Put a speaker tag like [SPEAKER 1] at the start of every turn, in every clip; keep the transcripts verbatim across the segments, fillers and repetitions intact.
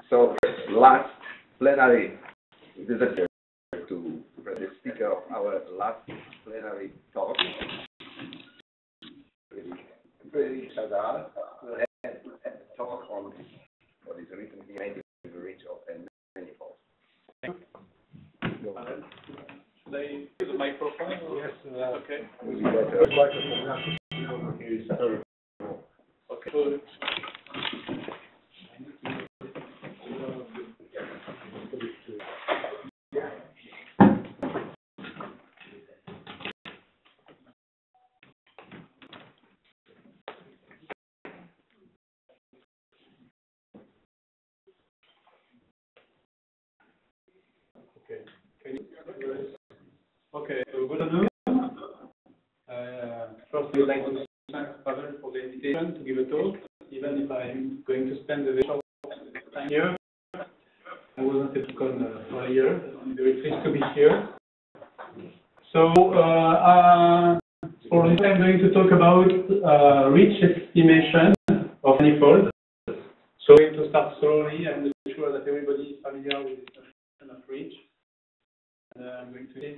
[SPEAKER 1] So, last plenary, this is to, to the speaker of our last plenary talk. Frédéric Chazal will have a talk on what is written behind the reach of a manifold.
[SPEAKER 2] Should I use the microphone? Yes. Uh, okay. Okay. Good. Okay, so good afternoon. Uh, first, I would like to thank Chazal for the invitation to give a talk. Even if I'm going to spend a very short time here, I wasn't able to come uh, earlier. I'm very pleased to be here. So, uh, uh, for this, I'm going to talk about uh, reach estimation of manifold. So, I'm going to start slowly. I'm not sure that everybody is familiar with this notion of reach. Uh, I'm going to.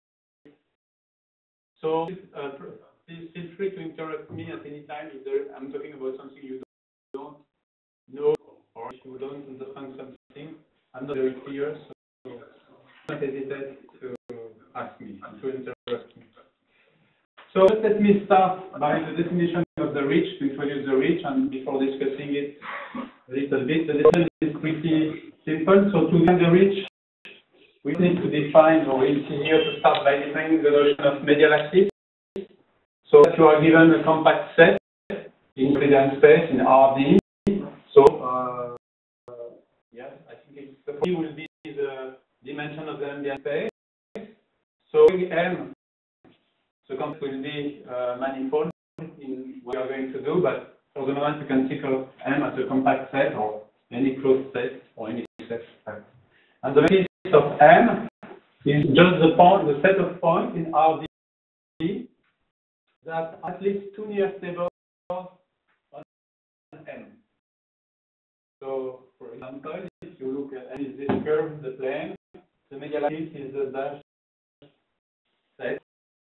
[SPEAKER 2] So uh, please feel free to interrupt me at any time if there, I'm talking about something you don't know or if you don't understand something. I'm not very clear, so don't hesitate to ask me, to interrupt me. So let me start by the definition of the reach, to introduce the reach, and before discussing it a little bit, the definition is pretty simple. So to get the reach, we need to define, or it's easier to start by defining the notion of medial axis. So that you are given a compact set in Euclidean space in R D. So, uh, uh, yes, I think it's the P will be the dimension of the ambient space. So M, the compact will be uh, manifold in what we are going to do, but for the moment you can think of M as a compact set or any closed set or any set. And the basis of M is just the point, the set of points in R D that at least two nearest neighbors on M. So, for example, if you look at M is this curve, the plane, the medial axis is the dash set,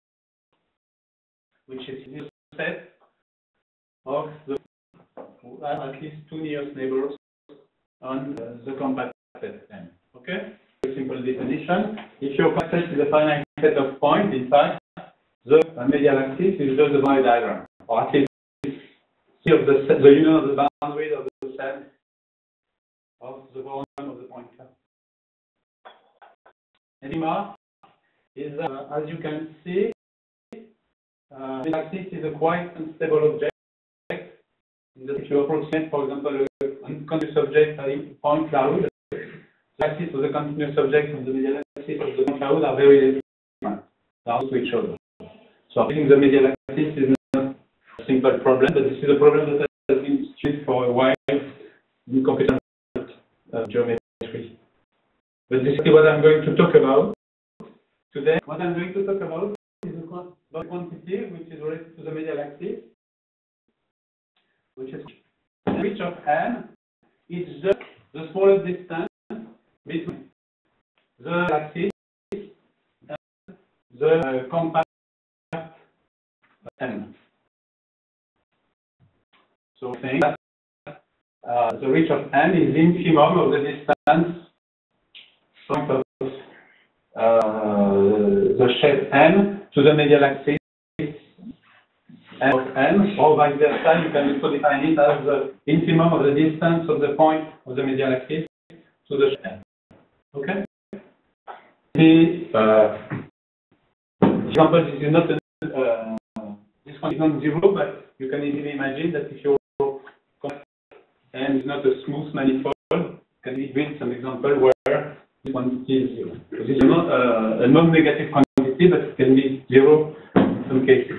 [SPEAKER 2] which is the set of the at least two nearest neighbors on uh, the compact set M. Okay? Very simple definition. If your compact set is a finite set of points, in fact, the medial axis is just the Venn diagram, or at least of the, the union of the boundary of the set of the volume of the point cloud. Any mark is, uh, as you can see, uh, the axis is a quite unstable object. If you approximate, for example, a continuous object at a point cloud, the axis of the continuous object and the medial axis of the point cloud are very different. They are to each other. So I think the medial axis is not a simple problem, but this is a problem that has been studied for a while in computational uh, geometry. But this is what I'm going to talk about today. What I'm going to talk about is the quantity which is related to the medial axis, which is the reach of M is just the smallest distance between the axis and the uh, compact M. So saying that uh, the reach of M is the infimum of the distance from of, uh, the shape M to the medial axis M of M, or vice versa. You can also define it as the infimum of the distance of the point of the medial axis to the shape M. Okay? The uh, example, this is not a uh, this one is not zero, but you can easily imagine that if your M is not a smooth manifold, can we build some example where this quantity is zero? So this is not uh, a non-negative quantity, but it can be zero in some cases.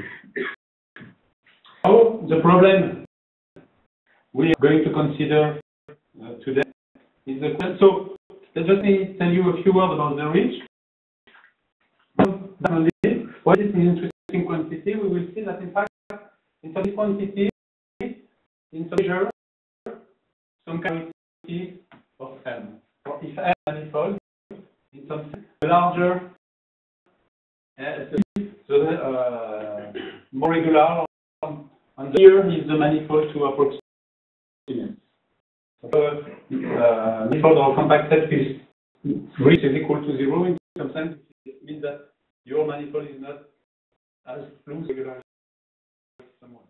[SPEAKER 2] Now, the problem we are going to consider uh, today is the question. So, let me tell you a few words about the reach. What is an interesting quantity? We will see that in fact, in some quantity, in some measure, some quantity of M. So if M manifold in some sense, the larger uh, the uh, more regular, and here is the manifold to approximate. So uh, manifold or compact set with reach is equal to zero in some sense. It means that your manifold is not as loose regular as someone.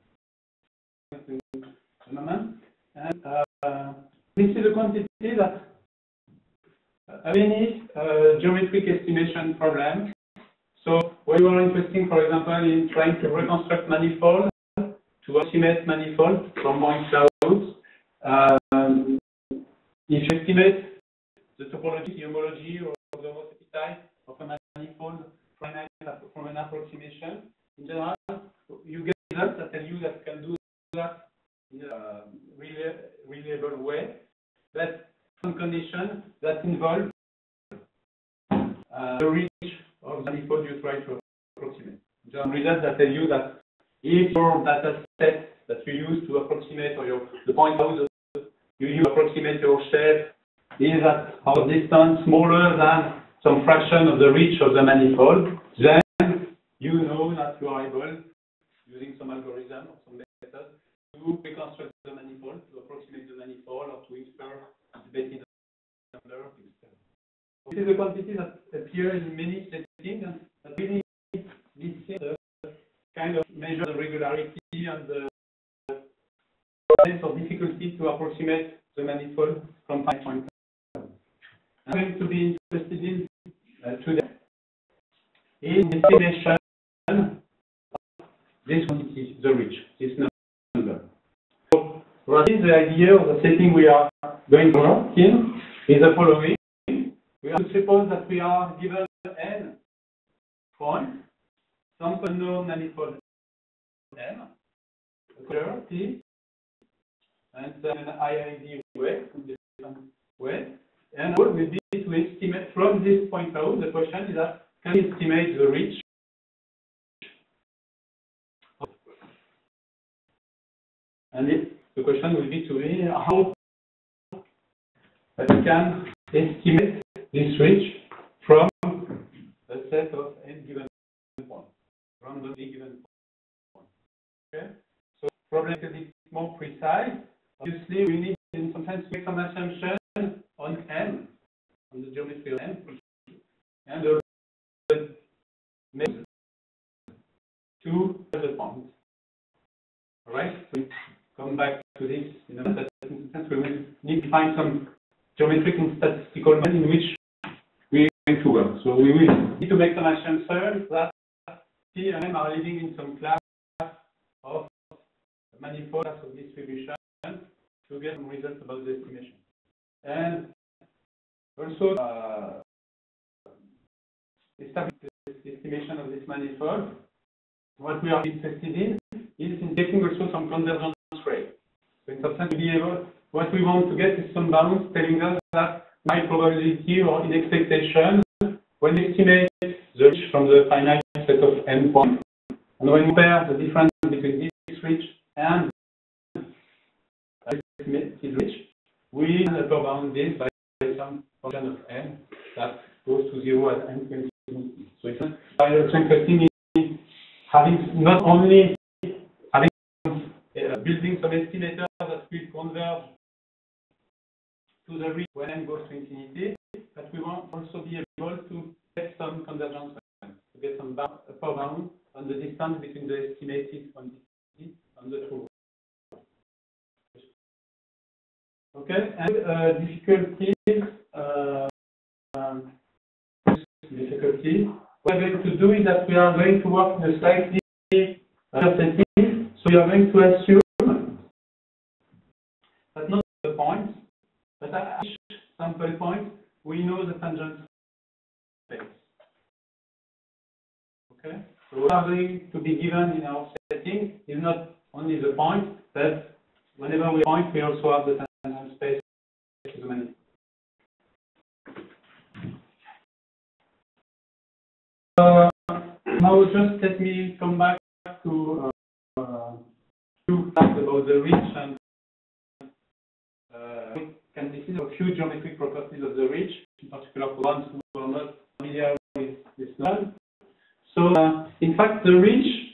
[SPEAKER 2] And uh, this is a quantity that uh, any uh, geometric estimation problem. So when you are interested, for example, in trying to reconstruct manifold, to estimate manifold from point clouds, um, if you estimate the topology, the homology, or the velocity type of a manifold from an, from an approximation, in general, you get results that tell you that you can do that in a reliable way. That's some condition that involve uh, the reach of the manifold you try to approximate. Some results that tell you that if your data set that you use to approximate, or your, the point cloud you use to approximate your shape is at a distance smaller than some fraction of the reach of the manifold, then you know that you are able, using some algorithm or some method, to reconstruct the manifold, to approximate the manifold, or to infer the Betty number. This is a quantity that appears in many settings, and that really leads to the kind of measure the regularity and the sense of difficulty to approximate the manifold from point to point. I'm going to be interested in uh, today in the estimation of this quantity, the reach, this number. So, what is the idea of the setting we are going to work in is the following. We have to suppose that we are given n points, some unknown manifold m, a color t, and then an I I D way, different way. And what will be to estimate from this point out, the question is that can we estimate the reach? And it, the question will be to me how we can estimate this reach from a set of n given points, randomly given points. Okay? So problem is a bit more precise. Obviously, we need in some sense to make some assumption on M, on the geometry of M, and the make two other points. All right, so we come back to this in a certain sense. We will need to find some geometric and statistical method in which we are going to work. So we will need to make some assumptions that T and M are living in some class of manifold of distribution to get some results about the estimation. And also, uh, establish the estimation of this manifold. What we are interested in is in taking also some convergence rate. So in some sense, to be able, what we want to get is some bounds telling us that my probability or in expectation, when we estimate the reach from the finite set of n points, and when we compare the difference between this reach and the estimated reach, we upper bound this by some function of n that goes to zero at n infinity. So it's also interesting in having not only having uh, building some estimator that will converge to the reach when n goes to infinity, but we want also be able to get some convergence, to get some bound, upper bound on the distance between the estimated quantity and the true. Okay, and uh, difficulties, uh, um, difficulty. What we're going to do is that we are going to work in a slightly other setting. So we are going to assume that not the points, but at each sample point, we know the tangent space. Okay, so what are going to be given in our setting is not only the point, but whenever we point, we also have the tangent space to the manifold. Uh, now just let me come back to uh, two facts about the reach and uh, we can and this is a few geometric properties of the ridge, in particular for ones who are not familiar with this node. So, uh, in fact, the ridge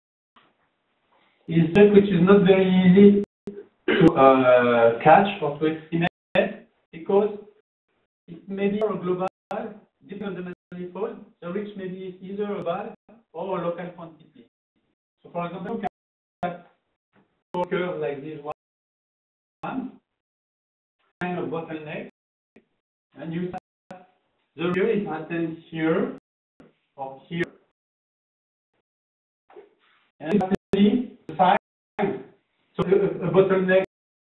[SPEAKER 2] is that which is not very easy to uh, catch or to estimate because it may be a global, depending on the manifold, the ridge may be either a value or a local quantity. So, for example, you can have four curves like this one, kind of bottleneck, and you have the real is attend here or here. And actually, the size, so a, a bottleneck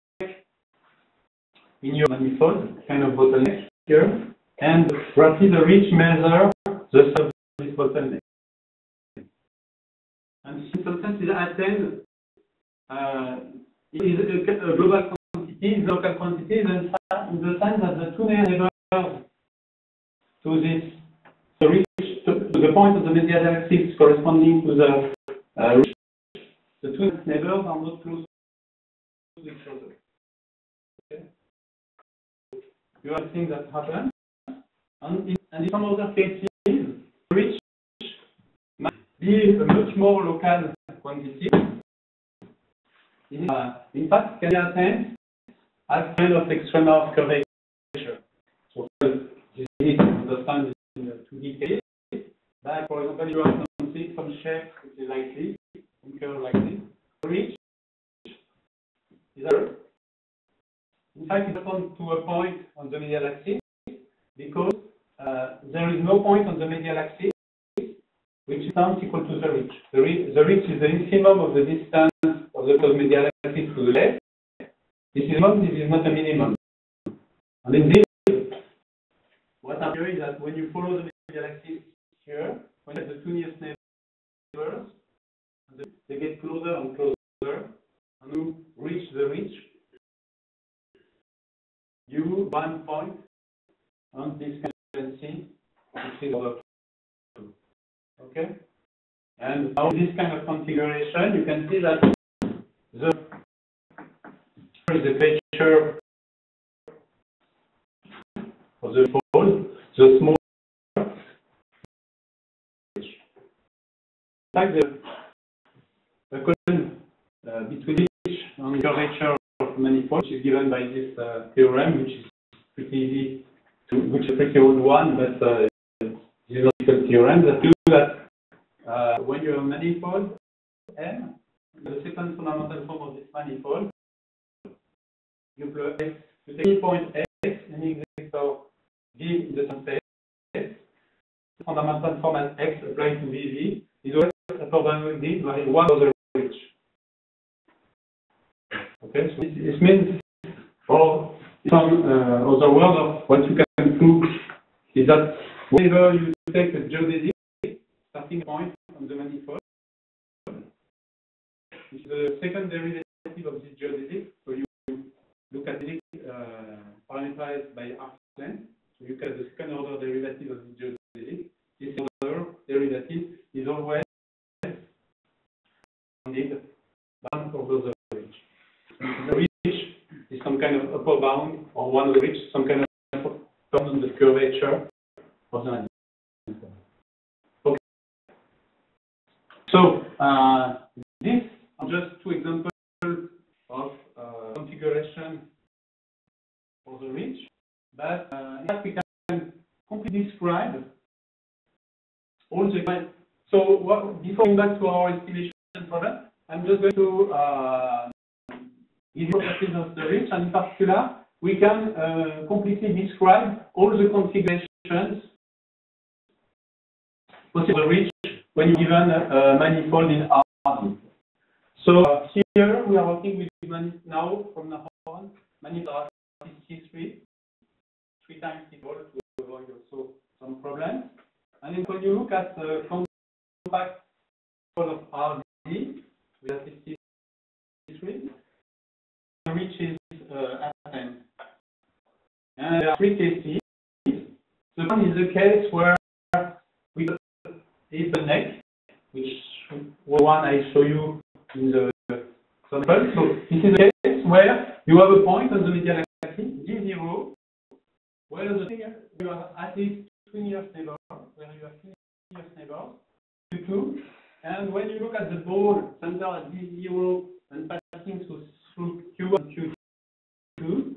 [SPEAKER 2] in your manifold, kind of bottleneck here, and roughly the ridge measure the size of this bottleneck. And in some sense, it attend uh, it is a, a global quantity, is a local quantity, in the sense that the two neighbors to this, the ridge, to, to the point of the medial axis corresponding to the uh, ridge, the two neighbors are not close to each other. Okay? You are seeing that happen. And in, and in some other cases, the ridge might be a much more local quantity. Uh, in fact, can be attained as kind of extrema of curvature. So, this is understand in the two D case. Like, for example, you have something, some shape which is like this, some curve like this. The ridge is a, in fact, it comes to a point on the medial axis because uh, there is no point on the medial axis which is not equal to the ridge. The ridge, the ridge is the infimum of the distance of the medial axis to the left. This is not, this is not a minimum. And in this, what I'm doing is that when you follow the medial axis here, when you have the two nearest neighbors, they get closer and closer, and you reach the ridge, you one point on this consistency, which is over two. Okay? And now this kind of configuration, you can see that the is the feature of the fold, the small. In fact, the, the collision uh, between each and curvature of manifold, which is given by this uh, theorem, which is pretty easy to, which is a pretty old one, but uh, it's a logical theorem that proves that uh, when you have a manifold M, the second fundamental form of this manifold, you place you take any point x, any vector v in the same space, fundamental form as x applied to V V is always approximately this by one of the ridge. Okay, so this means, or some uh, other word of what you can prove is that whenever you take a geodesic starting point on the manifold, which is the second derivative of this geodesic, so you look at it uh, parameterized by arc length. So you get the second order derivative of the geodesic. This order derivative is always bounded bound over the ridge. The ridge is some kind of upper bound, or one of the ridge, some kind of bound on the curvature of the manifold. Okay. So uh, these are just two examples of uh, configuration for the ridge, but uh, in fact we can completely describe all the kind. So what, before going back to our estimation problem, I'm just going to uh, give you properties of the ridge, and in particular we can uh, completely describe all the configurations possible of the ridge when you're given a, a manifold in R D. So uh, here we are working with now from now on manifold T three, three times equal to avoid also some problems. And then when you look at the compact of R D with a T three, the ridge is uh, at ten. And there are three cases. The one is the case where we is the neck, which was one I show you in the sample. So this is a case where you have a point on the medial axis, G zero, the thing you have at least two nearest neighbors, where you have two nearest neighbors, Q two, and when you look at the ball center at D zero and passing through, through Q one, Q two,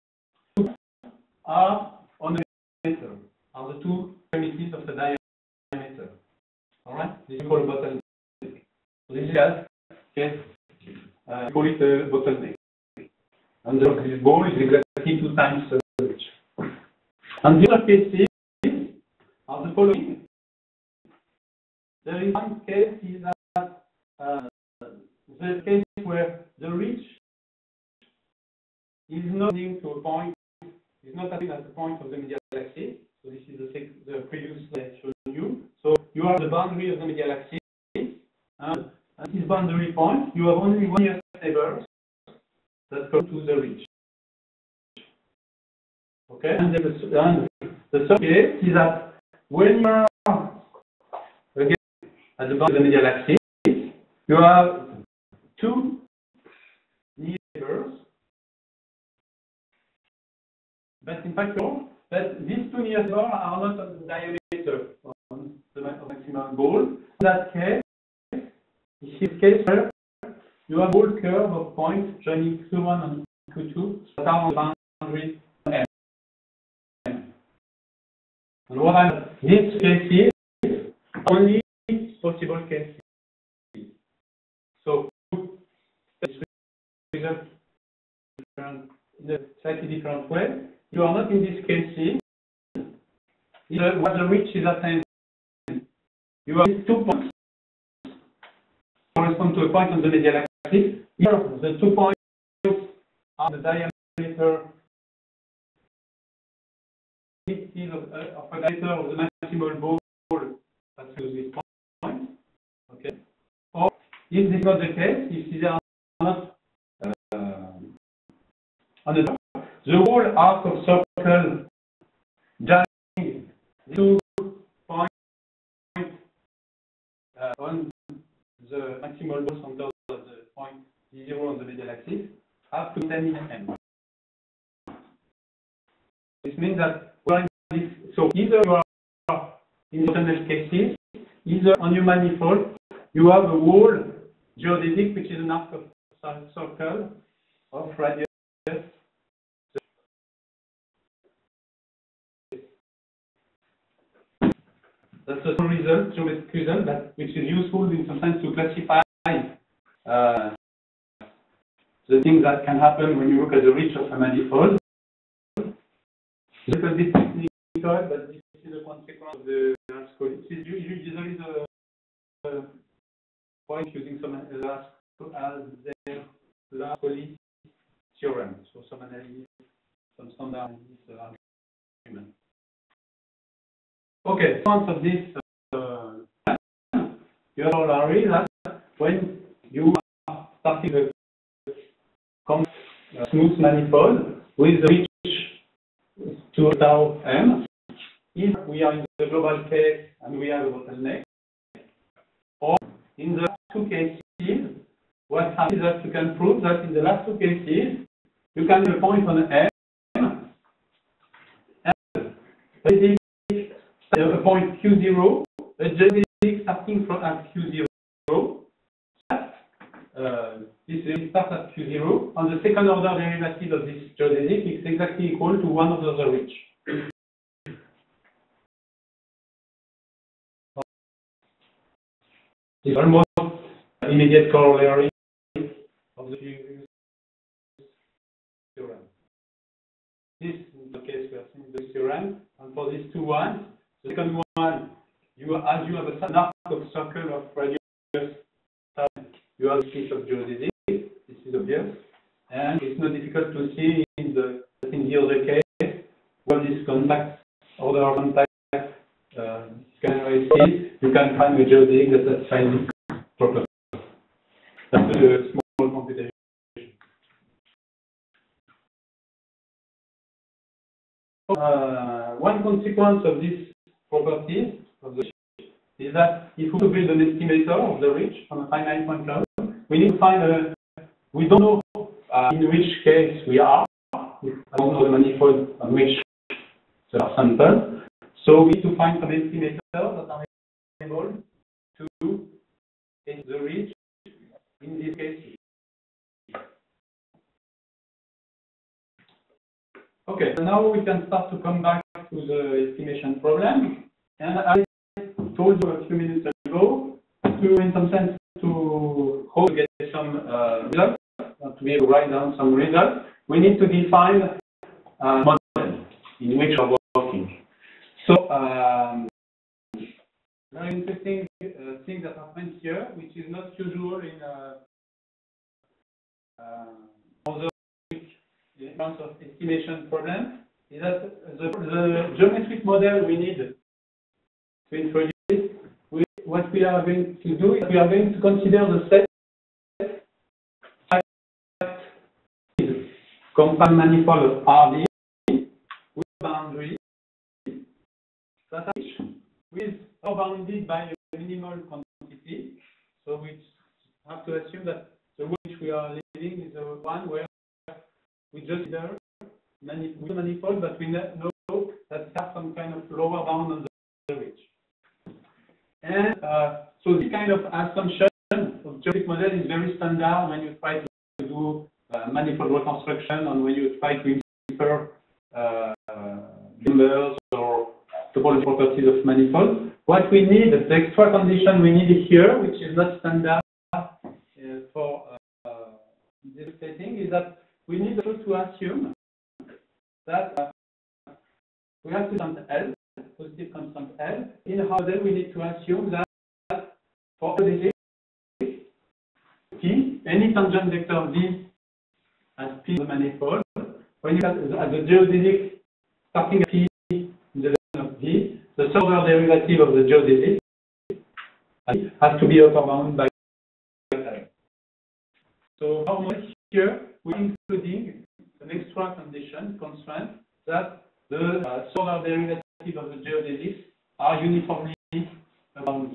[SPEAKER 2] are on the diameter, are the two extremities of the diameter. All right, this is called a bottleneck. So this is case, uh, we call it a bottleneck. And this ball is exactly two times the reach. And the other cases are the following. There is one case is that uh, the case where the reach is not leading to a point, is not at the point of the medial axis. So this is the, the previous slide I showed you. So you have the boundary of the medial axis, and at this boundary point, you have only one nearest neighbor that come to the reach. Okay, and the, and the third case is that when you are again at the boundary of the medial axis, you have two neighbors, but in fact, that these two neighbors are not on the diameter on the maximum ball. In that case, this is the case where you have a whole curve of points joining Q one and Q two that are on the boundary M. And what I'm these cases only possible cases. So this result in a slightly different way. You are not in this case either what the reach is attained. You have two points correspond to a point on the medial axis. Here the two points are the diameter of, uh, of a diameter of the maximal ball that to this point. Okay. Or if this is not the case, if these are not uh, on the top, the whole arc of circle joining two points uh, on the maximal ball center of the point zero on the medial axis have to ten in M. This means that we're in this, so either you are in bottleneck cases, either on your manifold you have a whole geodetic which is an arc of circle of radius. That's a result, geometric result, that which is useful in sometimes to classify uh, the things that can happen when you look at the reach of a manifold. Because this is technical, but this is a consequence of the Rinaldo. This is usually the uh, point using some Rinaldo theorem, so some analysis, some standard analysis argument. Okay, point of this uh, you have already that when you are starting a complex uh, smooth manifold with the reach to tau m, if we are in the global case and we have a bottleneck, or in the last two cases, what happens is that you can prove that in the last two cases you can have a point on M and a point Q zero, a geodetic starting from at Q zero. Uh, this starts at Q zero, and the second order derivative of this geodetic is exactly equal to one over the reach. It's almost immediate corollary of the previous theorem. This is the case we are seeing the theorem, and for these two ones, the second one, you as you have a arc of circle of radius, you have a piece of geodesic. This is obvious, and it's not difficult to see in the in the other case what this contact order of contact uh, can see. You can find a geodesic that satisfies this property. That's a small computation. Uh, one consequence of this properties of the reach is that if we build an estimator of the reach on a finite point cloud, we need to find a, we don't know uh, in which case we are, I don't know the manifold on which the sample. So we need to find some estimators that are able to estimate the reach in this case. Okay, so now we can start to come back to the estimation problem. And I told you a few minutes ago to, in some sense, to how to get some uh, results, to be able to write down some results, we need to define a model in which we are working. So, um, very interesting uh, thing that happens here, which is not usual in uh, uh, other in terms of estimation problems, is that the, the geometric model we need to introduce, we, what we are going to do is we are going to consider the set compact manifold of R D with boundary that is bounded by a minimal quantity. So we have to assume that the way which we are living is the one where we just consider manifold, but we know that have some kind of lower bound on the reach. And uh, so this kind of assumption of geometric model is very standard when you try to do uh, manifold reconstruction and when you try to infer uh, uh, numbers or topological properties of manifold. What we need, the extra condition we need here, which is not standard uh, for uh, this setting, is that we need also to assume that uh, we have constant L, positive constant L. In our model, we need to assume that for all digits P, any tangent vector V as P the manifold, when you have at the geodesic starting at P in the line of V, the third order derivative of the geodesic has to be upper bound by L. So our model here, we're including an extra condition, constraint, that the uh, solar derivative of the geodesics are uniformly bound.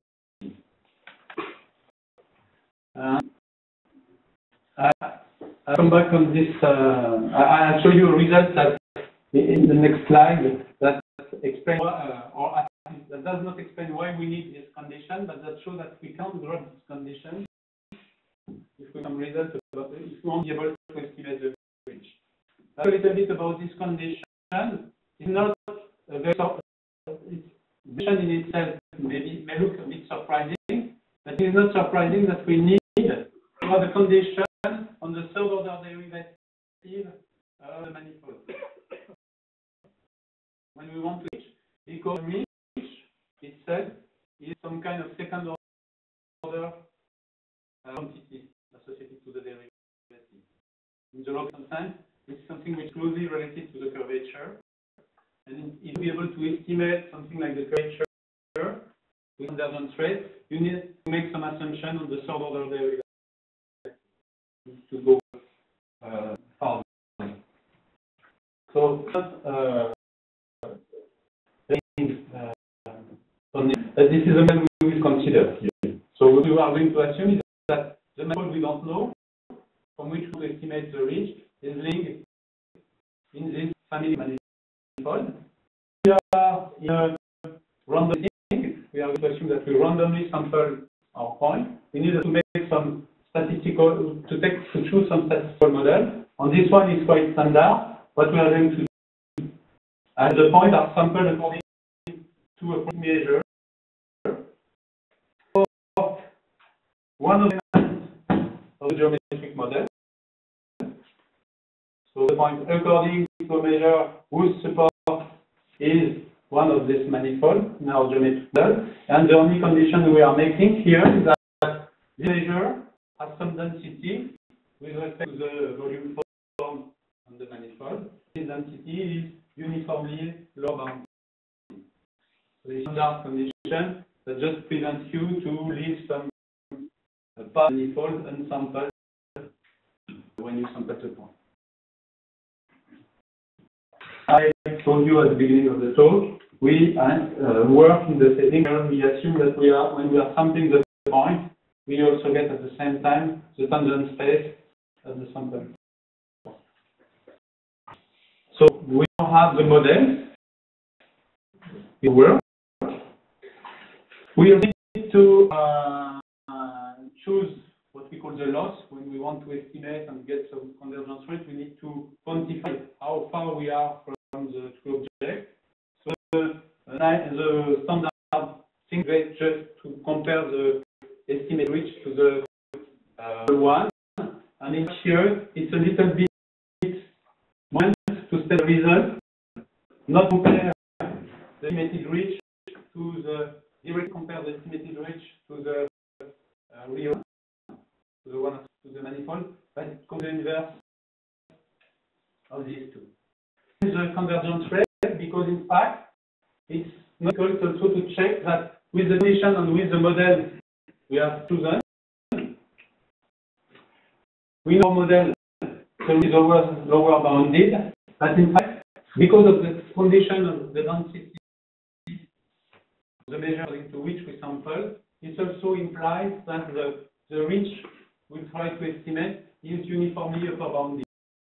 [SPEAKER 2] Uh, I, I'll come back on this. Uh, I, I'll show you a result that in the next slide that explains uh, or that does not explain why we need this condition, but that shows that we can't drop this condition if we have results about it, if we won't be able to estimate the range. A little bit about this condition. It's not a very it's condition in itself maybe may look a bit surprising, but it is not surprising that we need to have a condition on the third order derivative of the manifold when we want to reach, because reach itself is some kind of second order uh, quantity associated to the derivative. In the local sense, it's something which is closely related to the curvature. And if we are able to estimate something like the curvature with convergence rate, you need to make some assumption on the third order derivative to go uh, far. So, uh, uh, this is a model we will consider here. So, what we are going to assume is that the manifold we don't know, from which we estimate the reach, is linked in this family manifold. We are in a random thing. We are going to assume that we randomly sample our point. We need to make some statistical, to take to choose some statistical model. And this one is quite standard. What we are going to do, and the points are sampled according to a point measure. For one of the elements of the geometric model. So the point according to a measure whose support is one of this manifold in our geometric model. And the only condition we are making here is that this measure has some density with respect to the volume form on the manifold. This density is uniformly low bound. So the standard condition that just prevents you to leave some uh, part manifold unsampled when you sample the point. I told you at the beginning of the talk, we uh, work in the setting where we assume that we are, when we are sampling the point, we also get at the same time the tangent space of the sample. So we now have the model will work. We need to uh, uh, choose what we call the loss when we want to estimate and get some convergence rate. We need to quantify how far we are from the true object. So the, the standard thing is just to compare the estimate reach to the uh, one, and in here it's a little bit more to state the result, not compare the estimated reach to the direct compare the estimated reach to the uh, real, to the one to the manifold, but it's the inverse of these two. This is a convergence rate because in fact it's not difficult also to check that with the condition and with the model we have chosen, we know model so is always lower bounded, but in fact because of the condition of the density the measure into which we sample, it also implies that the, the reach we try to estimate is uniformly upper bounded.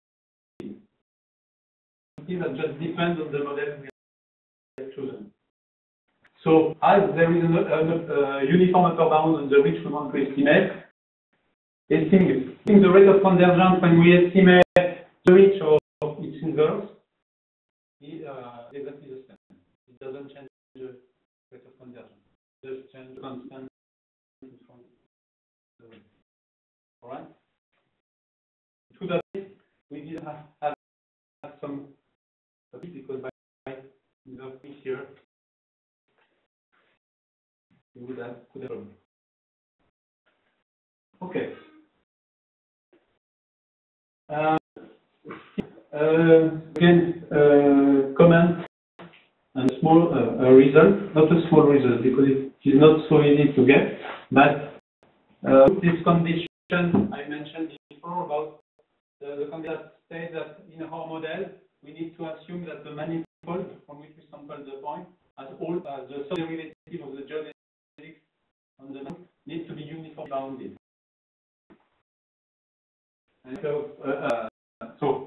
[SPEAKER 2] That just depends on the model we have chosen. So as there is a uniform upper bound on the reach we want to estimate, estimating the rate of convergence when we estimate the reach of its inverse is uh, exactly the same. It doesn't change the rate of convergence. Just change the constant in front of the rate. All right? To that, we did have, have, have some because by inverse here, we would have could have problem. Okay. Uh, uh, again, uh, comment and small uh, a result, not a small result because it is not so easy to get, but uh, this condition I mentioned before about the, the condition that says that in our model we need to assume that the manifold from which we sample the point as all uh, the subderivative of the geodesics on the manifold needs to be uniformly bounded. And so, uh, uh, so,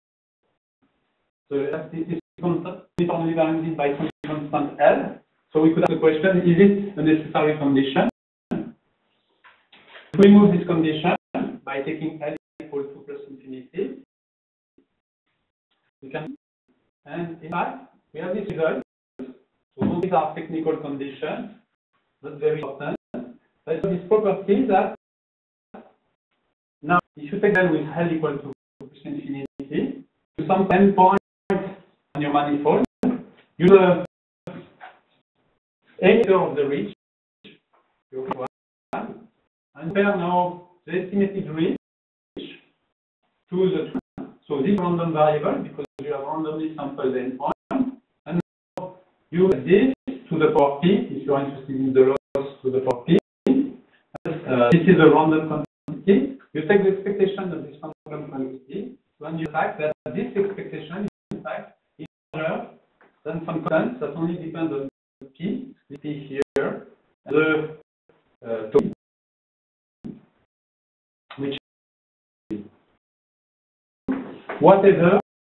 [SPEAKER 2] so this is uniformly bounded by some constant L. So we could ask the question: is it a necessary condition? We remove this condition by taking L equal to plus infinity. We can, and in fact, we have this result. So these are technical conditions, not very important. But this property that now, if you take L with L equal to plus infinity, to some endpoint on your manifold, you have estimator of the reach, your one, and compare now the estimated reach to the two. So this random variable because you have randomly sampled the endpoint, and now you add this to the power p if you are interested in the loss to the power p. Uh, this is a random quantity. You take the expectation of this random quantity, and you fact that this expectation is in fact is larger than some constant that only depends on p, p here, and the uh, total, which is whatever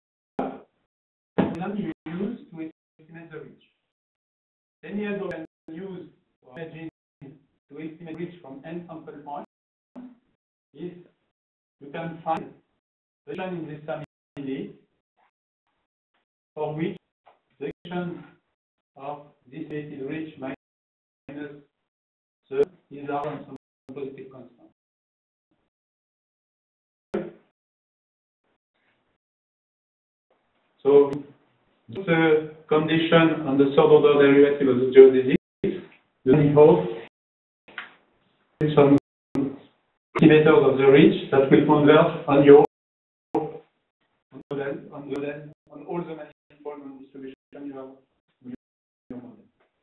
[SPEAKER 2] you use to estimate the reach. Any other can use or imagine to estimate reach from n sample points is you can find the region in this family for which the function of this estimated reach minus the is R and some positive constant. So the condition on the third order derivative of the geodesics, the manifold with some estimators of the reach that will converge on your on model, on model, on all the manifold and distribution you have in your model.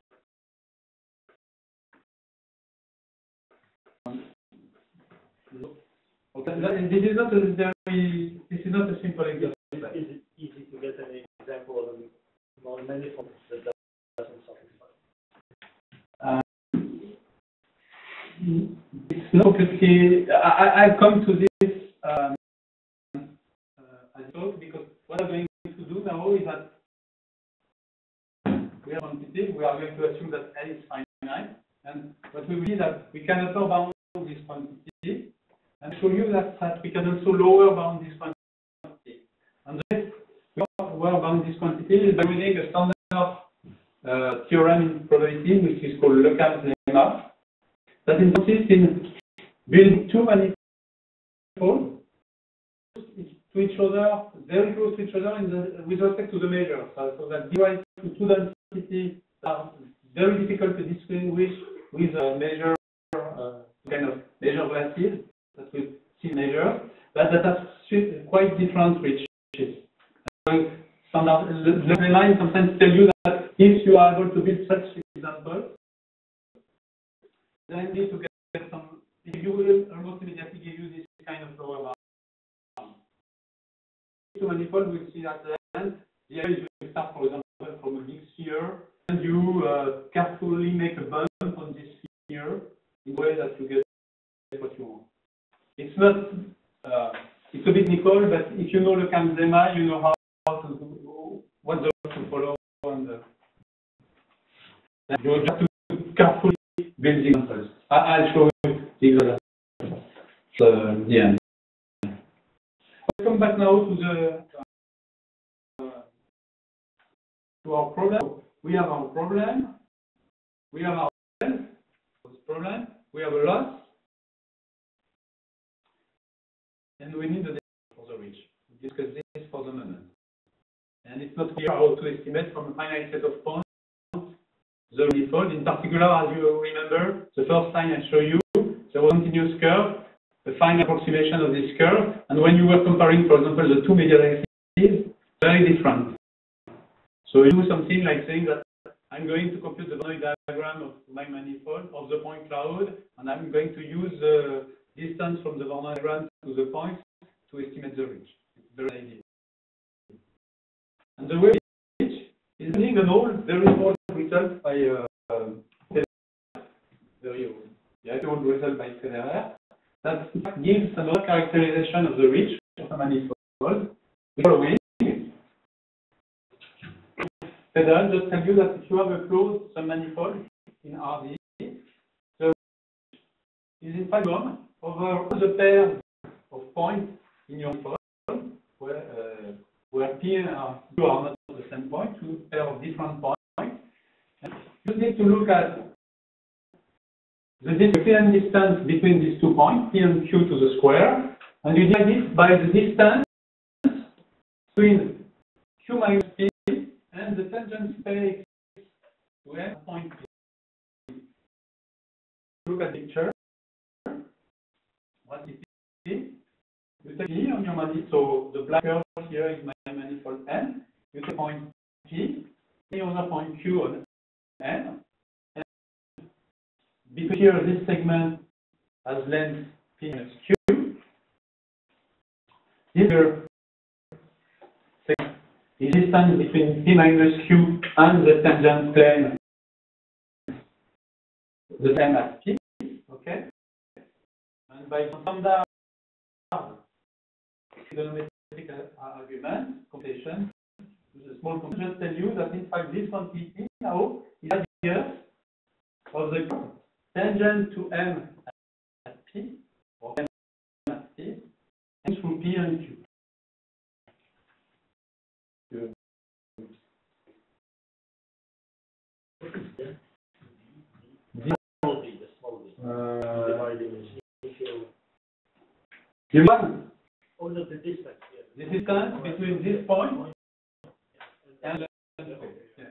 [SPEAKER 2] Okay, and this is not a very this is not a simple example.
[SPEAKER 3] Is it easy to get an example of a manifold that doesn't satisfy?
[SPEAKER 2] Uh, it's not complicated. I, I come to this um, uh, as I talk because what I'm going to do now is that we have quantity. We are going to assume that L is finite, and what we will see that we can upper bound this quantity, and show you that, that we can also lower bound this quantity. And the way we lower bound this quantity is by using a standard uh, theorem in probability, which is called Leclerc's lemma, that consists in building two manifolds to each other, very close to each other in the, with respect to the measure. So, so that divides to two densities are very difficult to distinguish with a measure, uh, kind of measure glasses that we see measure, but that have quite different reaches. So standard the line sometimes tell you that if you are able to build such examples, then you need to get some. You will almost immediately give you this kind of lower bound. To manifold, we'll see at the end. The idea is you start, for example, from a big sphere, and you uh, carefully make a bump on this sphere in a way that you get what you want. It's not, uh, it's a bit nickel, but if you know the Leclerc's lemma, you know how to do, what the to follow, and uh, you have to carefully build the examples. I'll show you the example. So, the end. I'll come back now to the uh, to our problem. We have our problem. We have our problem. We have a loss, and we need the data for the reach. We discuss this for the moment. And it's not clear how to estimate from a finite set of points the manifold. In particular, as you remember, the first time I show you, there was a continuous curve, a fine approximation of this curve, and when you were comparing, for example, the two medial axes, very different. So you do something like saying that I'm going to compute the Bernoulli diagram of my manifold of the point cloud, and I'm going to use the distance from the Bernoulli diagram to the point to estimate the reach. It's very ideal. And the way it is using an old, very old result by uh, uh, very old, yeah, old result by Frédéric, that gives another characterization of the reach of a manifold. Following, Frédéric just tell you that if you have a closed submanifold in R D, the reach is in fact one over all the pairs of points in your manifold, where uh, where P and Q are not at the same point, two pairs of different points. And you need to look at the different distance between these two points, P and Q to the square, and you divide it by the distance between Q minus P and the tangent space to M point P. Look at the picture. What is P? You take P on your manifold, so the black curve here is my manifold N. You take point P, the other point Q on N. And because here this segment has length P minus Q. This here segment is distance between P minus Q and the tangent plane, the same as P. Okay? And by standard trigonometric argument, computation, the small computation just tell you that in fact this quantity now is radius of the curve tangent to M at P, or M at P, and through P and Q.
[SPEAKER 3] The small b, the small b.
[SPEAKER 2] Uh,
[SPEAKER 3] Dividing initial.
[SPEAKER 2] You want
[SPEAKER 3] Oh, no, the distance.
[SPEAKER 2] the distance between this point and the yeah.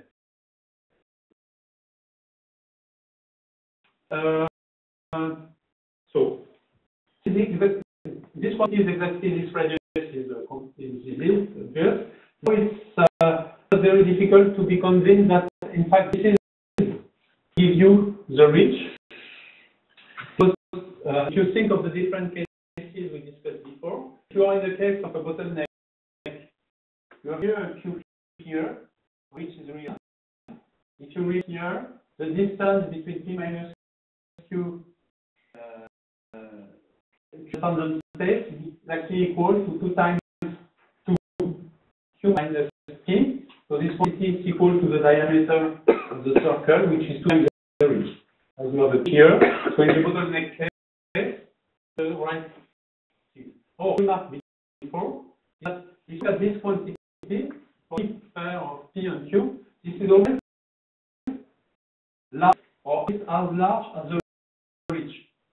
[SPEAKER 2] Uh, uh, so this one is exactly this radius is uh, is this obvious. So it's uh, very difficult to be convinced that in fact this is give you the reach. Because uh, if you think of the different cases we discussed before, if you are in the case of a bottleneck, you have here a Q here, which is real. If you reach here, the distance between P minus Q uh, uh, tangent space is actually equal to two times two Q minus P. So this quantity is equal to the diameter of of the circle, which is two times the reach. As we have it here, so in the bottleneck case, the right. Oh, remark before that if you have this quantity for each pair of P and Q, this is always large or is as large as the reach.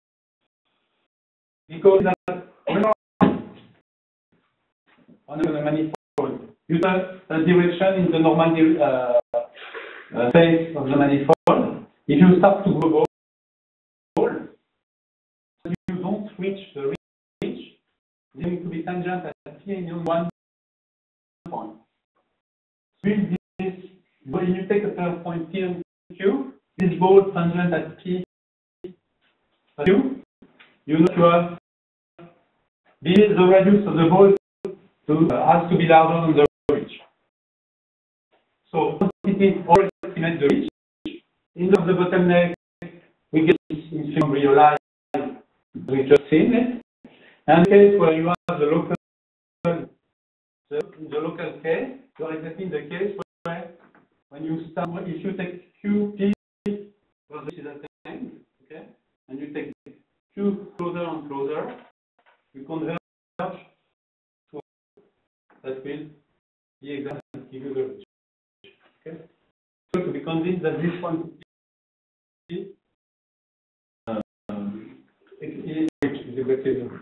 [SPEAKER 2] Because that on a manifold, you have a direction in the normal uh, uh, space of the manifold. If you start to go ball, you don't reach the reach. It's going to be tangent at P in one point. So with this, when you take a pair of points P and Q, this ball tangent at P at Q, you know you have the, the radius of the ball to, uh, has to be larger than the reach. So quantity or estimate the reach. In the bottleneck, we get this in realized, we just seen it. And the case where you have the local, the, the local case, you are exactly in the case where when you start, if you take Q P, where this is attained, okay, and you take Q closer and closer, you converge to that will be exactly give you the reach. Okay, so to be convinced that this one uh, um, is exactly the reach.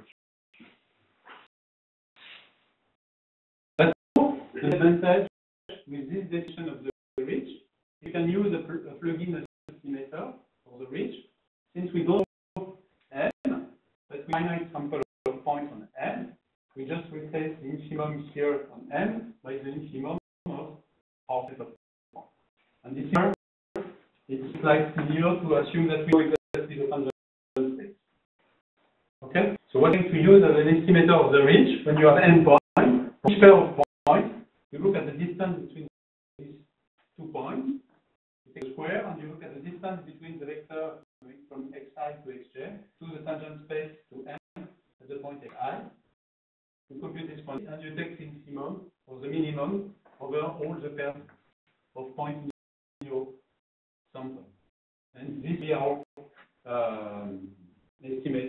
[SPEAKER 2] The advantage with this definition of the reach, you can use a, pl a plugin estimator for the reach. Since we don't know n, but we finite sample of points on n, we just replace the infimum here on n by the infimum of our set of points. And this here, it's slightly easier to assume that we know exactly the tangent space. Okay? So we're going to use as an estimator of the reach when you have n points, each pair of points. You look at the distance between these two points, you take a square, and you look at the distance between the vector going from xi to xj to the tangent space to n at the point xi. You compute this point, and you take the infimum or the minimum over all the pairs of points in your sample. And this is our um, estimate.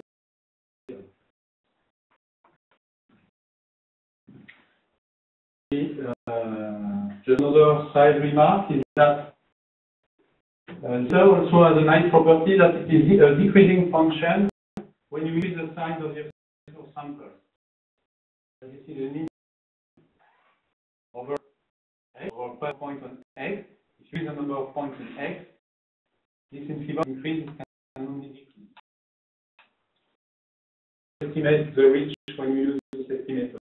[SPEAKER 2] Uh, just another side remark is that uh, there also has a nice property that it is a decreasing function when you use the size of your sample. This is an int over x or per point on x. If you use a number of points on x, this infimum increase can only decrease. Estimate the reach when you use this estimator.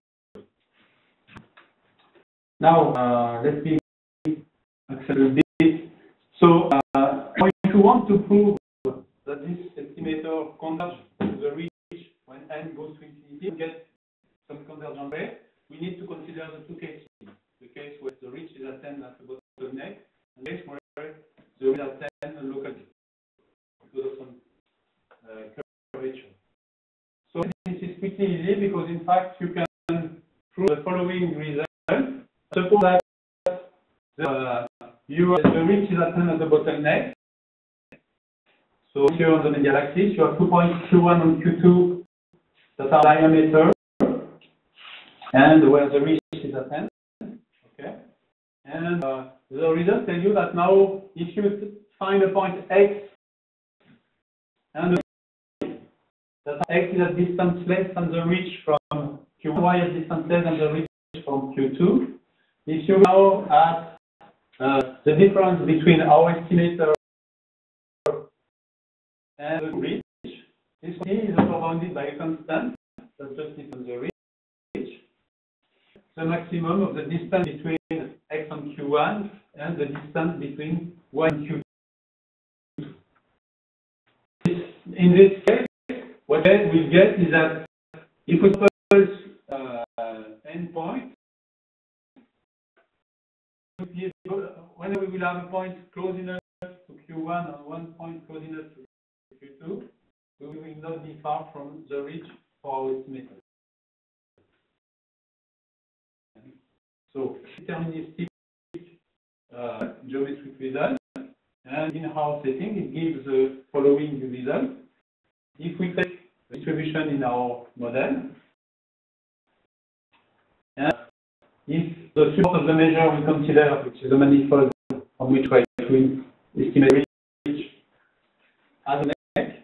[SPEAKER 2] Now, uh, let me accelerate a bit. So, uh, if you want to prove that this estimator converges to the reach when n goes to infinity, to get some convergence rate, we need to consider the two cases. The case where the reach is attained at the bottleneck, and the case where the reach is attained locally because of some uh, curvature. So, this is pretty easy because, in fact, you can prove the following result. Suppose that the, uh, you, the reach is attained at the bottleneck. So here on the medial axis, you have two points Q one and Q two that are diameter, and where the reach is attained. Okay, and uh, the results tell you that now, if you find a point X, and that X is at distance less than the reach from Q one, Y at distance less than the reach from Q two. If you now add uh, the difference between our estimator and the reach, this T is overbounded by a constant, that's just different the reach, the maximum of the distance between x and Q one and the distance between Y and Q two. In this case, what we get is that if we suppose uh, endpoint, whenever we will have a point close enough to Q one and one point close enough to Q two, we will not be far from the reach for our estimator. So, deterministic uh, geometric result And in our setting, it gives the following result. If we take the distribution in our model, and if the support of the measure we consider, which is a manifold on which we try to estimate reach as a neck,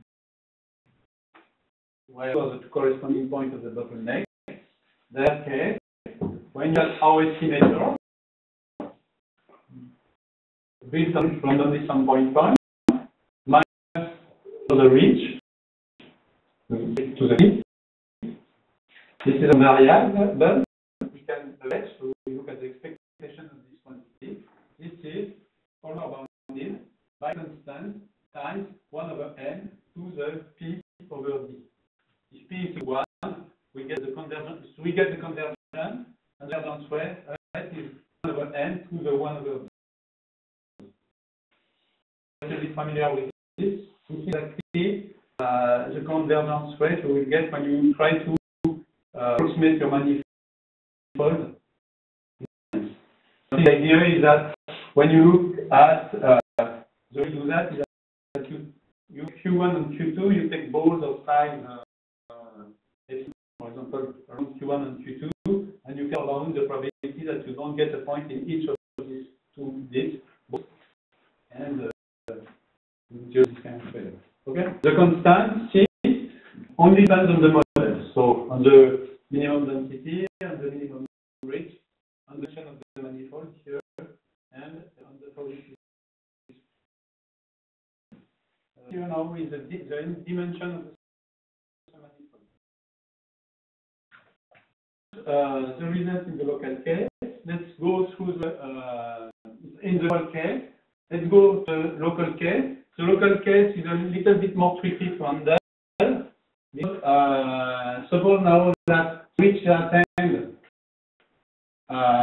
[SPEAKER 2] where the corresponding point of the bottleneck, that case, when you have our estimator, built on randomly some point point, minus the reach to the peak. This is a variable, but we can let, so we look at the expectation of this quantity. This is color bounded by constant times one over n to the p over d. If p is one, we get the convergence, we get the convergence, and the convergence rate is one over n to the one over d. Be familiar with this. This is exactly uh, the convergence rate you will get when you try to uh, approximate your manifold. The idea is that when you look at uh, the way to do that is that you, you Q one and Q two, you take balls of size, uh, uh, for example, around Q one and Q two, and you can bound the probability that you don't get a point in each of these two bits. And uh, just this kind of way. Okay? The constant C only depends on the model. So on the minimum density and the minimum reach, on the function of the manifold here, and on the probability. Uh, here now is the, the dimension of the manifold. Uh, the result in the local case. Let's go through the uh, in the local case. Let's go to the local case. The local case is a little bit more tricky to handle. Uh, suppose now that reach attained, uh,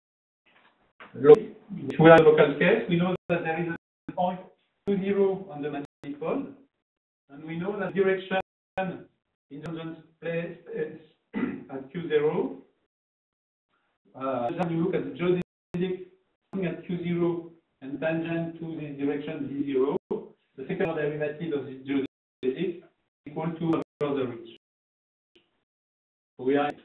[SPEAKER 2] if we have a local case, we know that there is a point two zero on the manifold, and we know that direction in the place at Q zero. Uh, then you look at the geodesic at Q zero and tangent to this direction D zero. The second derivative of this geodesic equal to the reach. So we are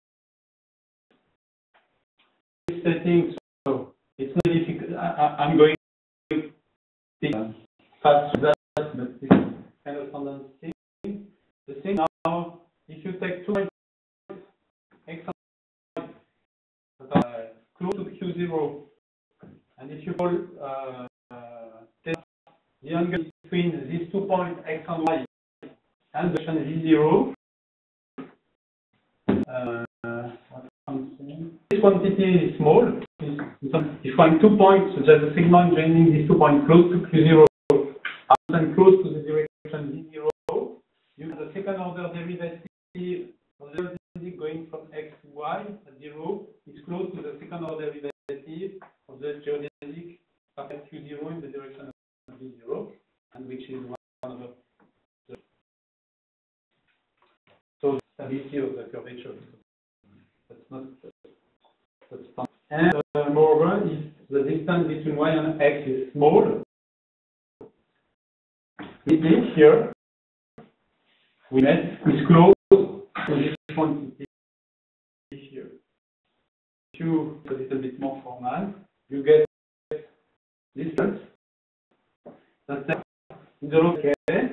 [SPEAKER 2] setting, so it's not difficult. I, I'm going to fast that, but it's kind of standard thing. The thing now, if you take two points x that are close to Q zero, and if you call uh, uh, the angle between these two points x and y and the function v zero, uh, this quantity is small. If you find two points, such as the segment joining these two points close to Q zero and close to the direction v zero, you have the second order derivative of the geodesic going from x to y at zero is close to the second order derivative of the geodesic at Q zero in the direction of v zero, and which is one over the so stability of the curvature. That's not that's not. And uh, moreover, if the distance between y and x is small, it is here we met is close to this quantity here. If you a little bit more formal, you get distance. That's in the local case.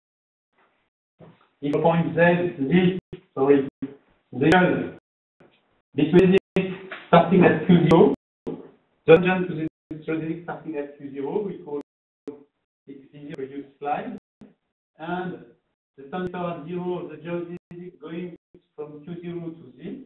[SPEAKER 2] If a point Z, Z, sorry, Z between starting at Q zero, tangent to the geodesic starting at Q zero, we call it Z previous slide, and the tangent at zero of the geodesic going from Q zero to Z.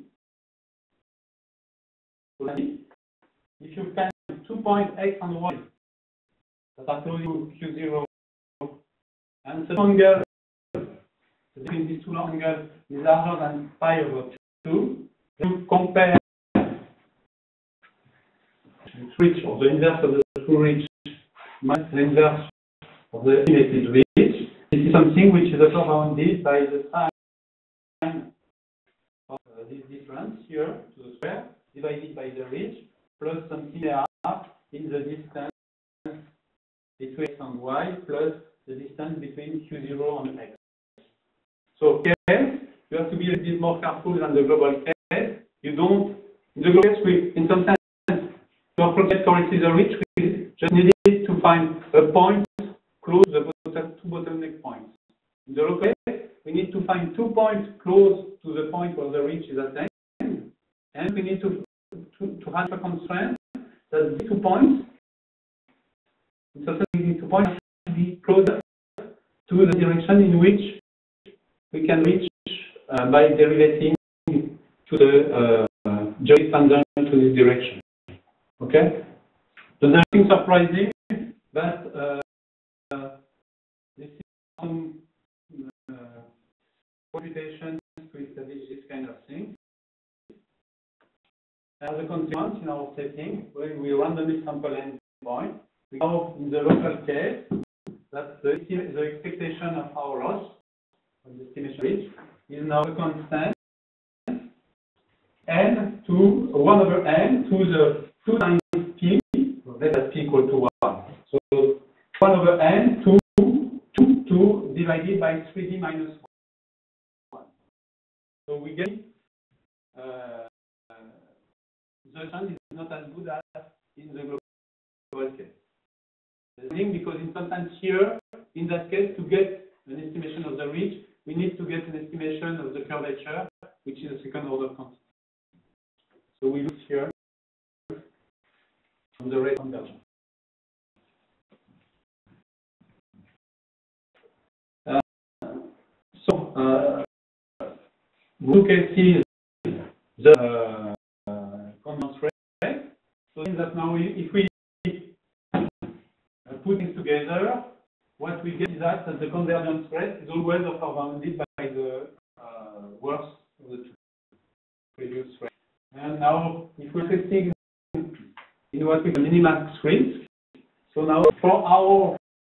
[SPEAKER 2] So if you find two points x and y that are close to Q zero, and the angle between these two angles is larger than pi over two, you compare the reach or the inverse of the true reach minus the inverse of the estimated reach. This is something which is also bounded by the sign of uh, this difference here to the square divided by the reach plus something there in the distance between x and y plus the distance between q zero and x. So case, you have to be a bit more careful than the global case. You don't, in the global case, we, in some sense, to approximate correctly the reach, we just needed to find a point close to the bottom, two bottleneck points. In the local case, we need to find two points close to the point where the reach is attained, and we need to, to, to have a constraint that these two points, in some sense, we need two points to be closer to the direction in which we can reach uh, by derivating to the uh, geometric tangent to this direction. Okay? So there's nothing surprising, but uh, uh, this is some uh, computations to establish this kind of thing. As a consequence, in our setting, when we randomly sample n point, we know in the local case that the, the expectation of our loss, or the estimation reach, is now a constant n to one over n to the two times p, so let p equal to one. So one over n to two, two divided by three d minus one. So we get uh, the chance is not as good as in the global case. Because in some sense here, in that case, to get an estimation of the reach, we need to get an estimation of the curvature, which is a second order quantity. So we look here on the rate conversion. Uh, so, uh, we can see the uh, convergence rate. So that now, we, if we put things together, what we get is that the convergence rate is always upper bounded by the uh, worst of the two previous rates. And now, if we're interested in what we call minimax risk, so now for our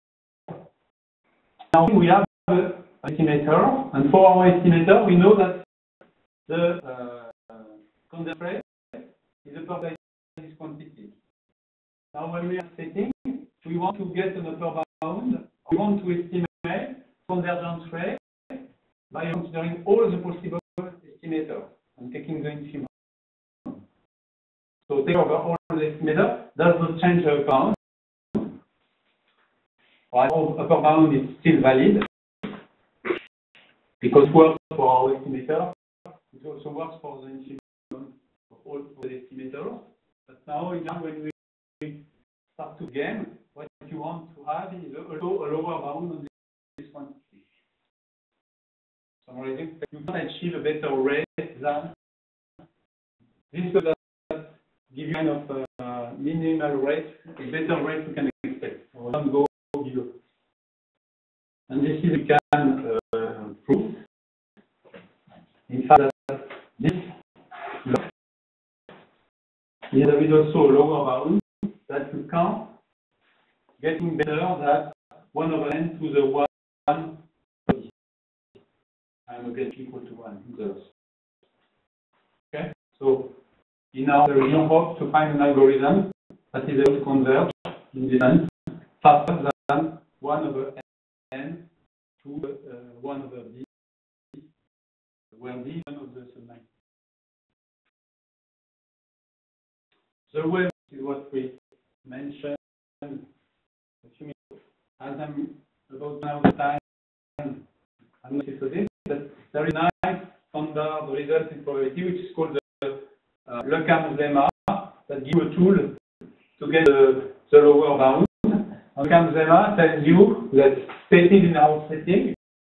[SPEAKER 2] now we have an estimator, and for our estimator, we know that the uh, convergence rate is upper by this quantity. Now, when we are setting, we want to get an upper bound. We want to estimate convergence rate by considering all the possible estimators and taking the infimum. So take over all the estimators, does not change the upper bound. Our upper bound is still valid because it works for our estimator. It also works for the infimum of all the estimators. But now, when we start to game, what you want to have is also a lower bound on this quantity. Summarizing, you can achieve a better rate than this will give you kind of uh, minimal rate, a better rate you can expect. So don't go below. And this is we can uh, prove. In fact, that this there is also a lower bound that you can getting better than one over n to the one. I'm again equal to one. Okay, so in our there is no hope to find an algorithm that is able to converge in the end faster than one over n to uh, one over d, where d is one of the submatrix. The way is what we mentioned a few minutes. As I'm about now the time, I'm not for this, but there is a nice standard result in probability which is called the uh, Lecam's lemma that gives a tool to get the, the lower bound. And Lecam's lemma tells you that stated in our setting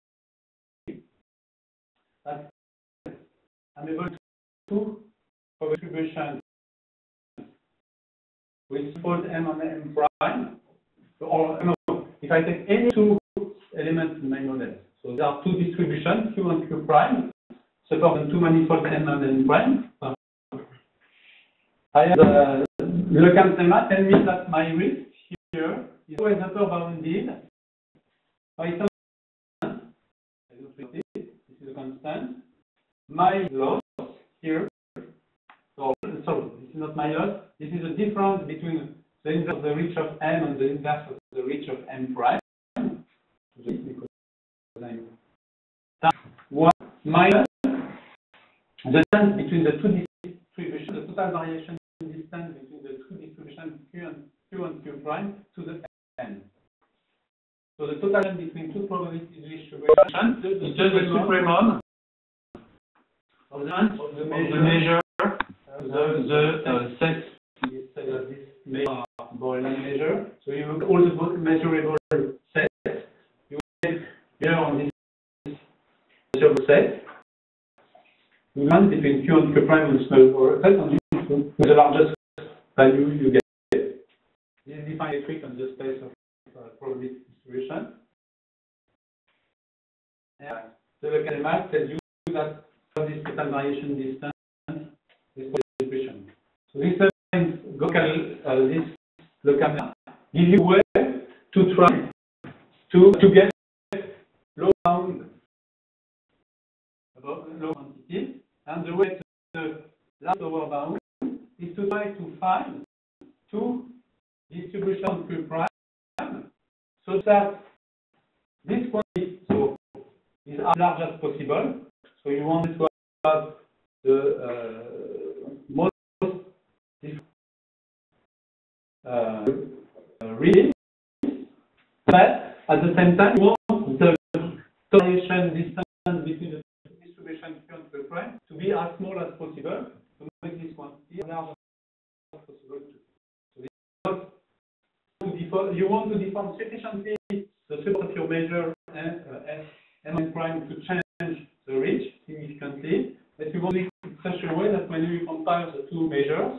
[SPEAKER 2] that I'm able to for distribution with support m and m prime, or no, if I take any two elements in my model, so there are two distributions, q and q prime, support two manifold m and n prime. I have the Lecam's lemma tell me that my risk here is always upper bounded by some constant. I don't repeat it. This is a constant. My loss here. So, sorry, this is not my loss. This is a difference between the inverse of the reach of M and the inverse of the reach of M prime. One minus the distance between the two distributions, the total variation distance between the two distributions Q and Q and Q prime to the N. So the total between two probability distributions is just the supremum of the, of the measure, of the, measure uh, the, the uh, set of this Borel measure. So you look at all the measurable sets. You get here on this measurable set. You run between Q and Q prime and small set, and you with the largest value you get. This is defined a trick on the space of uh, probability distribution. And the local math tells you that this total variation distance is distribution. So this means local uh, this local math gives you a way to try to to get low bound above low quantity, and the way to the last lower bound is to try to find two distribution Q prime so that this quantity so is as large as possible. So you want to have the uh, most uh, reading, but at the same time you want the variation distance between the distribution Q and Q prime to be as small as possible to make this quantity as large as possible too. So this you want to define sufficiently the support of your measure and uh, M prime to change the reach significantly, but you want it in such a way that when you compare the two measures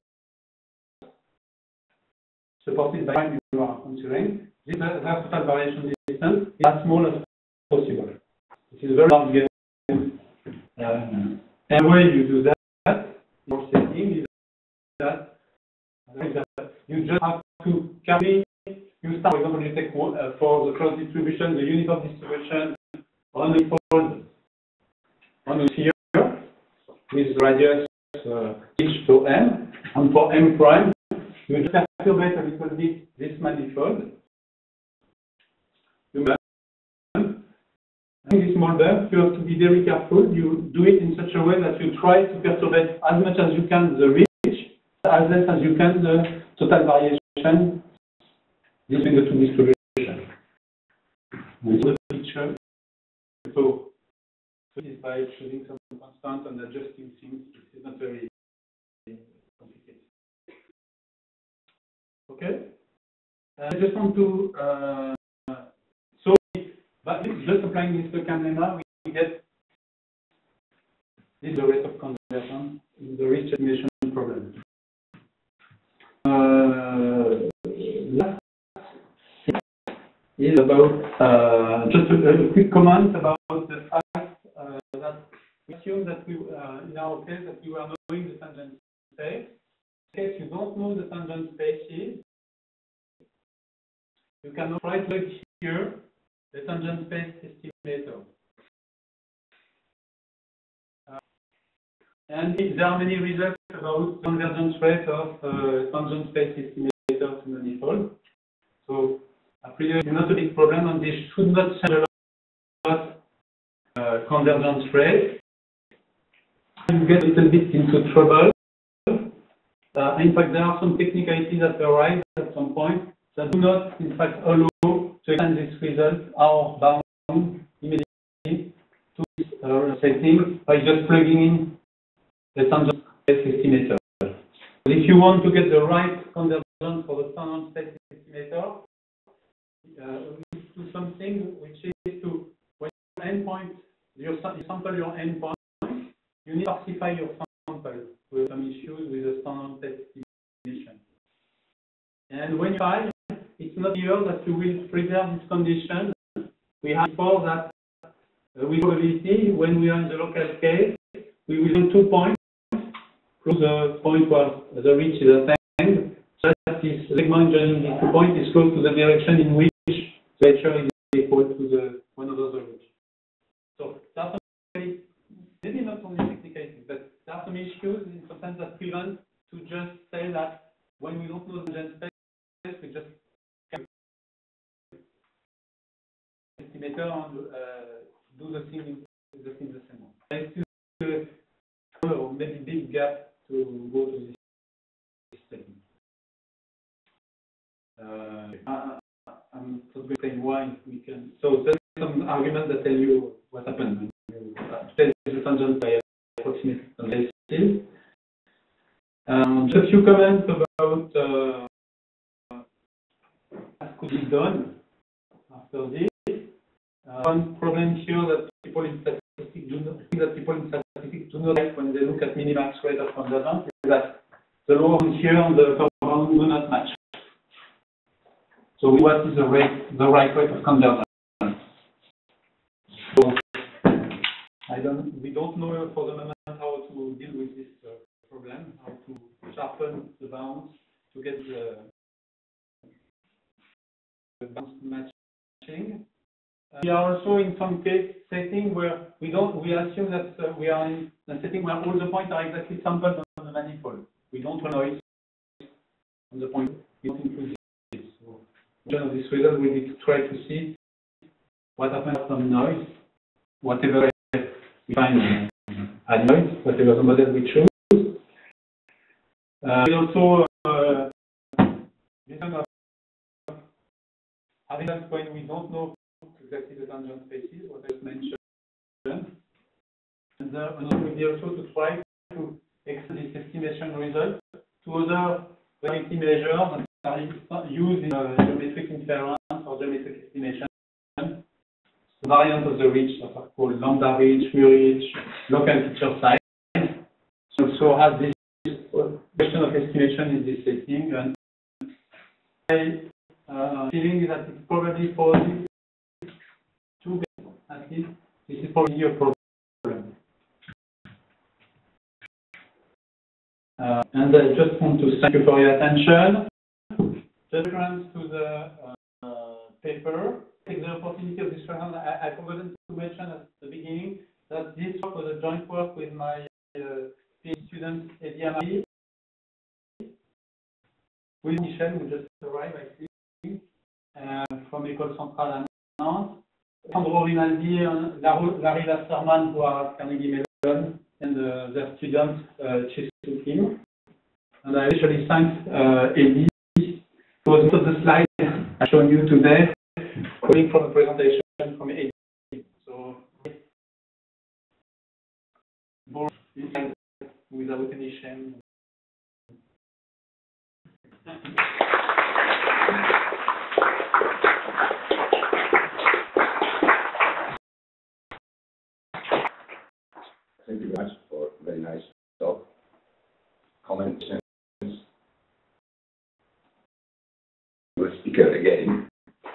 [SPEAKER 2] supported by time you are considering, this their total variation distance is as small as possible. This is a very large game. Uh, and the way you do that, your setting is that, is that you just have to carry. You start, for example, you take one, uh, for the cross distribution, the unit of distribution on the fold on the sphere with radius uh, each to M, and for M prime, you just perturbate a little bit this manifold. You this small bump, you have to be very careful. You do it in such a way that you try to perturbate as much as you can the reach, as less as you can the total variation between the two distributions. With the picture, so this is by choosing some constant and adjusting things. This is not very complicated. Okay. Uh, I just want to uh, so but just applying this local lemma, we get this is the rate of conversion in the reach estimation problem. Uh, last is about uh, just a, a quick comment about the fact uh, that we assume that we, uh, in our case, that we were knowing the tangent space. In case you don't know the tangent spaces, you can try to look here the tangent space estimator. Uh, and there are many results about convergence rate of uh, tangent space estimator to manifold. So a priori, it's not a big problem, and this should not change a lot uh, convergence rate. You get a little bit into trouble. Uh, in fact, there are some technicalities that arise at some point that do not, in fact, allow to extend this result or bound immediately to this uh, setting by just plugging in the tangent space estimator. But if you want to get the right convergence for the tangent space estimator, uh, we do something which is to, when your endpoint, you sample your endpoint, you need to classify your sample with some issues with the standard test estimation. And when you find, it's not clear that you will preserve this condition. We have before that uh, with probability, when we are in the local case, we will do two points close the point where the reach is attained, so that this segment joining these two points is close to the direction in which the nature is equal to the one of those reach. So there are some, maybe not only technicalities, but there are some issues in some sense that prevent to just say that when we don't know the tangent space, estimator and uh, do the thing, the thing the same way. There is still uh, maybe big gap to go to this technique. Uh, I, I'm not going to explain why we can. So there's some arguments that tell you what happened when you tell the tangent by approximate analysis. Um, just a few comments about uh, what could be done after this. Uh, one problem here that people in statistics do not that people in statistics do not like when they look at minimax rate of convergence is that the lower bound here and the upper bound do not match. So what is the rate, the right rate of convergence? So I don't, we don't know for the moment how to deal with this uh, problem, how to sharpen the bounds to get the, the bounds matching. Uh, we are also in some case setting where we don't, we assume that uh, we are in a setting where all the points are exactly sampled on the manifold. We don't want noise on the point. We don't include this. So, of this result, we need to try to see what happens from noise, whatever we find at noise, whatever the model we choose. Uh, we also uh, this kind of having that when we don't know exactly the tangent spaces, what I just mentioned. And uh, another would be also to try to extend this estimation result to other regularity measures that are used in uh, geometric inference or geometric estimation. The variant of the ridge that are called lambda ridge, mu ridge, local feature size. So also has this question of estimation in this setting. And my uh, feeling is that it's probably for these two, at least, this is probably a problem. Uh, and I just want to thank you for your attention. Just reference to the uh, paper. Take the opportunity of this reference. I, I forgot to mention at the beginning that this work was a joint work with my uh, PhD student Aamari, with Michel, who just arrived, I think, uh, from École Centrale à Nantes, Rinaldo, Larry Wasserman, who are at Carnegie Mellon, and uh, their student uh, Chazal team. And I especially thank uh, Eddie. Because most of the slides I've shown you today coming from a presentation from Eddie. So, without any shame.
[SPEAKER 1] Thank you very much for a very nice talk. Comments. The speaker again.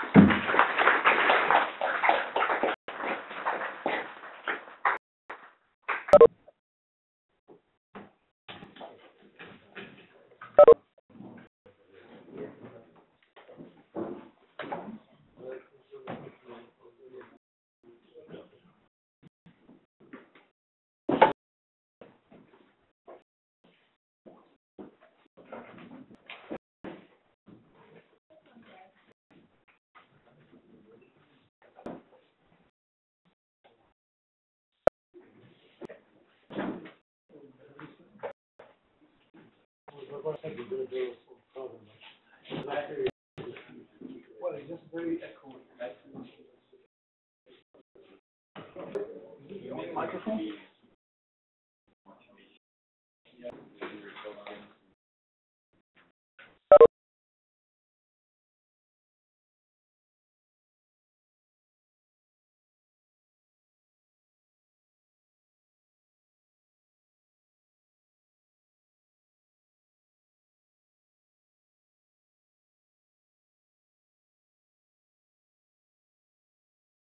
[SPEAKER 2] Well, it's just very echoey. Microphone?